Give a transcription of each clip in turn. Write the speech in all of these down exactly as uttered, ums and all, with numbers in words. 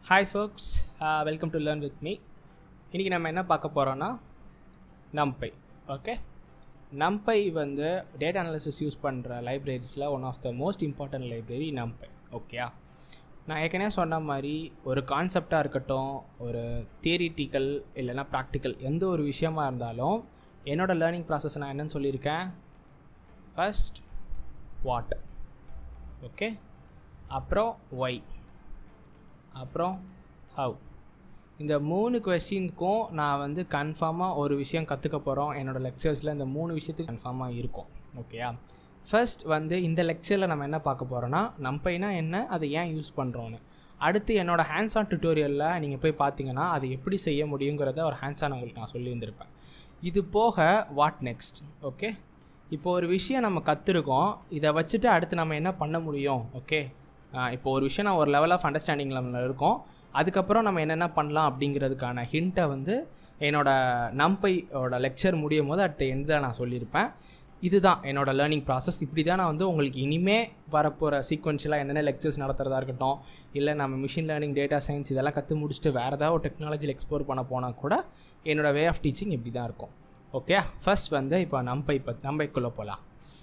Hi folks, uh, welcome to Learn with me. இன்னைக்கு நம்ம என்ன பார்க்க போறோம்னா NumPy. ஓகே, NumPy வந்து டேட்டா அனாலிசிஸ் யூஸ் பண்ணுற லைப்ரரிஸில் one of the most important library NumPy. ஓகேயா, நான் ஏற்கனவே சொன்ன மாதிரி ஒரு கான்செப்டாக இருக்கட்டும், ஒரு தியரிட்டிக்கல் இல்லைனா ப்ராக்டிக்கல் எந்த ஒரு விஷயமா இருந்தாலும் என்னோட லேர்னிங் ப்ராசஸ் நான் என்னன்னு சொல்லியிருக்கேன். ஃபர்ஸ்ட் வாட், ஓகே, அப்புறம் ஒய், அப்புறம் ஹவ். இந்த மூணு கொஸ்டின்ஸ்க்கும் நான் வந்து கன்ஃபார்மாக ஒரு விஷயம் கற்றுக்க போகிறோம். என்னோடய லெக்சர்ஸில் இந்த மூணு விஷயத்துக்கு கன்ஃபார்மாக இருக்கும். ஓகேயா, ஃபர்ஸ்ட் வந்து இந்த லெக்சரில் நம்ம என்ன பார்க்க போகிறோன்னா NumPyனா என்ன, அதை ஏன் யூஸ் பண்ணுறோன்னு. அடுத்து என்னோடய ஹேண்ட்ஸ் ஆன் டியூட்டோரியலில் நீங்கள் போய் பார்த்தீங்கன்னா அது எப்படி செய்ய முடியுங்கிறத ஒரு ஹேண்ட்ஸ் ஆன் உங்களுக்கு நான் சொல்லியிருந்திருப்பேன். இது போக வாட் நெக்ஸ்ட். ஓகே, இப்போ ஒரு விஷயம் நம்ம கற்றுருக்கோம், இதை வச்சுட்டு அடுத்து நம்ம என்ன பண்ண முடியும். ஓகே, இப்போ ஒரு விஷயம் நான் ஒரு லெவல் ஆஃப் அண்டர்ஸ்டாண்டிங் லெவலில் இருக்கோம், அதுக்கப்புறம் நம்ம என்னென்ன பண்ணலாம் அப்படிங்கிறதுக்கான ஹிண்ட்டை வந்து என்னோடய NumPyயோட லெக்சர் முடியும் போது அடுத்த எண்ட் தான் நான் சொல்லியிருப்பேன். இதுதான் என்னோடய லேர்னிங் ப்ராசஸ். இப்படி தான் நான் வந்து உங்களுக்கு இனிமேல் வரப்போகிற சீக்வன்ஷியலாக என்னென்ன லெக்சர்ஸ் நடத்துகிறதா இருக்கட்டும், இல்லை நம்ம மிஷின் லேர்னிங், டேட்டா சயின்ஸ் இதெல்லாம் கற்று முடிச்சுட்டு வேறு ஏதாவது ஒரு டெக்னாலஜியில் எக்ஸ்ப்ளோர் பண்ண போனால் கூட என்னோடய வே ஆஃப் டீச்சிங் இப்படி தான் இருக்கும். ஓகே, ஃபர்ஸ்ட் வந்து இப்போ NumPy பற்றி NumPyக்குள்ளே போகலாம்.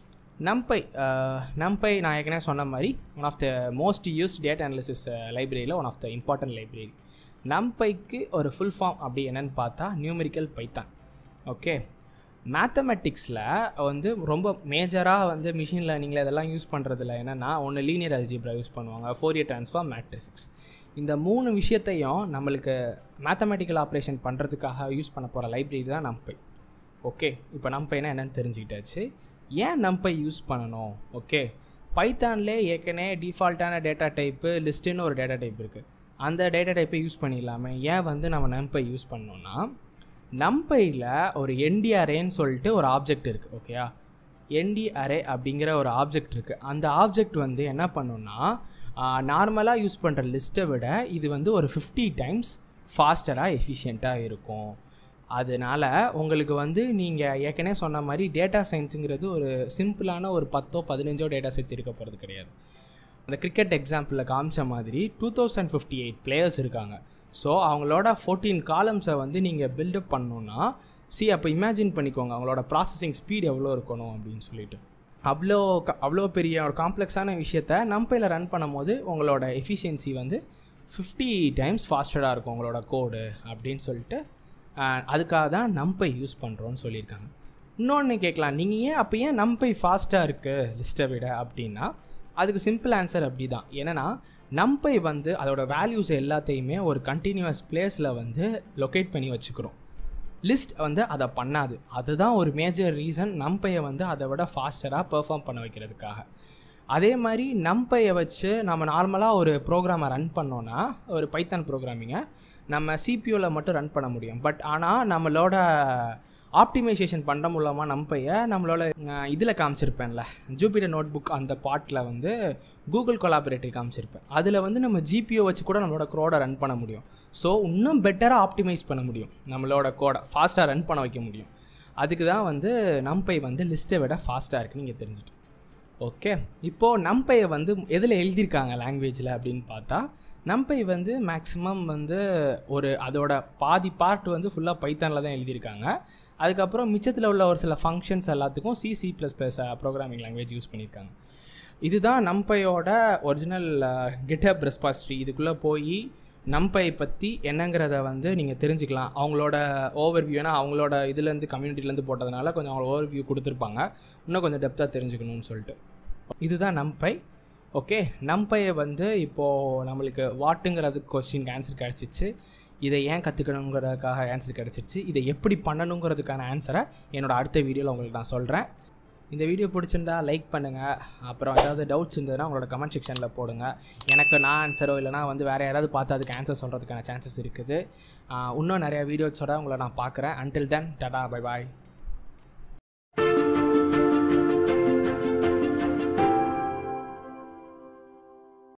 NumPy NumPy நான் ஏற்கனவே சொன்ன மாதிரி one of the most used data analysis லைப்ரரியில் one of the important library. NumPyக்கு ஒரு ஃபுல் ஃபார்ம் அப்படி என்னென்னு பார்த்தா நியூமெரிக்கல் பைத்தான். ஓகே, மேத்தமெட்டிக்ஸில் வந்து ரொம்ப மேஜராக வந்து மிஷின் லேர்னிங்கில் இதெல்லாம் யூஸ் பண்ணுறதுல என்னென்னா ஒன்று லீனியர் அல்ஜிப்ரா யூஸ் பண்ணுவாங்க, ஃபோரியர் ட்ரான்ஸ்ஃபார்ம், மேட்ரிசஸ். இந்த மூணு விஷயத்தையும் நம்மளுக்கு மேத்தமெட்டிக்கல் ஆப்ரேஷன் பண்ணுறதுக்காக யூஸ் பண்ண போகிற லைப்ரரி தான் NumPy. ஓகே, இப்போ NumPyனா என்னென்னு தெரிஞ்சுக்கிட்டாச்சு. ஏன் NumPy யூஸ் பண்ணணும்? ஓகே, பைத்தான்லேயே ஏற்கனவே டிஃபால்ட்டான டேட்டா டைப்பு லிஸ்ட்டுன்னு ஒரு டேட்டா டைப் இருக்குது. அந்த டேட்டா டைப்பை யூஸ் பண்ணிடலாமே. ஏன் வந்து நம்ம NumPy யூஸ் பண்ணோன்னா, NumPyயில் ஒரு என்டிஅரேன்னு சொல்லிட்டு ஒரு ஆப்ஜெக்ட் இருக்குது. ஓகேயா, என்டிஅரே அப்படிங்கிற ஒரு ஆப்ஜெக்ட் இருக்குது. அந்த ஆப்ஜெக்ட் வந்து என்ன பண்ணுன்னா, நார்மலாக யூஸ் பண்ணுற லிஸ்ட்டை விட இது வந்து ஒரு ஃபிஃப்டி டைம்ஸ் ஃபாஸ்டராக எஃபிஷியண்ட்டாக இருக்கும். அதனால் உங்களுக்கு வந்து நீங்கள் ஏற்கனவே சொன்ன மாதிரி டேட்டா சயின்ஸுங்கிறது ஒரு சிம்பிளான ஒரு பத்தோ பதினஞ்சோ டேட்டா செட்ஸ் இருக்க போகிறது கிடையாது. அந்த கிரிக்கெட் எக்ஸாம்பிளில் காமிச்ச மாதிரி two thousand fifty eight players இருக்காங்க. ஸோ அவங்களோட ஃபோர்டீன் காலம்ஸை வந்து நீங்கள் பில்டப் பண்ணணுன்னா சி அப்போ இமேஜின் பண்ணிக்கோங்க அவங்களோட ப்ராசஸிங் ஸ்பீட் எவ்வளோ இருக்கணும் அப்படின்னு சொல்லிட்டு. அவ்வளோ அவ்வளோ பெரிய ஒரு காம்ப்ளெக்ஸான விஷயத்தை NumPyயில் ரன் பண்ணும் போது உங்களோட எஃபிஷியன்சி வந்து ஃபிஃப்டி டைம்ஸ் ஃபாஸ்டராக இருக்கும் உங்களோட கோடு அப்படின்னு சொல்லிட்டு அதுக்காக தான் NumPy யூஸ் பண்ணுறோன்னு சொல்லியிருக்காங்க. இன்னொன்று கேட்கலாம், நீங்கள் ஏன் அப்போ ஏன் NumPy ஃபாஸ்ட்டாக இருக்குது லிஸ்ட்டை விட அப்படின்னா, அதுக்கு சிம்பிள் ஆன்சர் அப்படி தான். ஏன்னா NumPy வந்து அதோட வேல்யூஸ் எல்லாத்தையுமே ஒரு கண்டினியூஸ் பிளேஸில் வந்து லொக்கேட் பண்ணி வச்சுக்கிறோம். லிஸ்ட் வந்து அதை பண்ணாது. அதுதான் ஒரு மேஜர் ரீசன் NumPyயை வந்து அதை விட ஃபாஸ்டராக பெர்ஃபார்ம் பண்ண வைக்கிறதுக்காக. அதே மாதிரி NumPyயை வச்சு நம்ம நார்மலாக ஒரு ப்ரோக்ராமை ரன் பண்ணோன்னா, ஒரு பைத்தான் ப்ரோக்ராமிங்கை நம்ம சிபியூவில் மட்டும் ரன் பண்ண முடியும். பட் ஆனால் நம்மளோட ஆப்டிமைசேஷன் பண்ண மூலமாக NumPyயை நம்மளோட இதில் காமிச்சிருப்பேன்ல, ஜூபிட்டர் நோட் புக் அந்த பார்ட்டில் வந்து கூகுள் கொலாபரேட்டிவ் காமிச்சிருப்பேன். அதில் வந்து நம்ம ஜிபிஓ வச்சு கூட நம்மளோட கோடை ரன் பண்ண முடியும். ஸோ இன்னும் பெட்டராக ஆப்டிமைஸ் பண்ண முடியும், நம்மளோட கோடை ஃபாஸ்ட்டாக ரன் பண்ண வைக்க முடியும். அதுக்கு தான் வந்து NumPy வந்து லிஸ்ட்டை விட ஃபாஸ்ட்டாக இருக்குன்னு நீங்கள் தெரிஞ்சுட்டு. ஓகே, இப்போது NumPyயை வந்து எதில் எழுதியிருக்காங்க லாங்குவேஜில் அப்படின்னு பார்த்தா, NumPy வந்து மேக்ஸிமம் வந்து ஒரு அதோட பாதி பார்ட் வந்து ஃபுல்லாக பைத்தானில் தான் எழுதியிருக்காங்க. அதுக்கப்புறம் மிச்சத்தில் உள்ள ஒரு சில ஃபங்க்ஷன்ஸ் எல்லாத்துக்கும் C C plus plus programming language use பண்ணியிருக்காங்க. இதுதான் NumPyயோட ஒரிஜினல் கிட்ஹப் ரெஸ்பாசிட்டரி. இதுக்குள்ளே போய் NumPy பற்றி என்னங்கிறத வந்து நீங்கள் தெரிஞ்சுக்கலாம். அவங்களோட ஓவர்வியூ, ஏன்னா அவங்களோட இதுலேருந்து கம்யூனிட்டிலேருந்து போட்டதுனால கொஞ்சம் அவங்களோட ஓவர்வியூ கொடுத்துருப்பாங்க, இன்னும் கொஞ்சம் டெப்த்தாக தெரிஞ்சுக்கணும்னு சொல்லிட்டு. இதுதான் NumPy. ஓகே, NumPyயை வந்து இப்போது நம்மளுக்கு வாட்டுங்கிறது கொஸ்டினுக்கு ஆன்சர் கிடச்சிச்சு, இதை ஏன் கற்றுக்கணுங்கிறதுக்காக ஆன்சர் கிடச்சிச்சு, இதை எப்படி பண்ணணுங்கிறதுக்கான ஆன்சரை என்னோடய அடுத்த வீடியோவில் உங்களுக்கு நான் சொல்கிறேன். இந்த வீடியோ பிடிச்சிருந்தா லைக் பண்ணுங்கள். அப்புறம் ஏதாவது டவுட்ஸ் இருந்ததுன்னா உங்களோட கமெண்ட் செக்ஷனில் போடுங்க. எனக்கு நான் ஆன்சரோ இல்லைனா வந்து வேறு யாராவது பார்த்து அதுக்கு ஆன்சர் சொல்கிறதுக்கான சான்சஸ் இருக்குது. இன்னும் நிறையா வீடியோஸோட உங்களை நான் பார்க்குறேன். அன்டில் தென் டாடா, பை பாய்.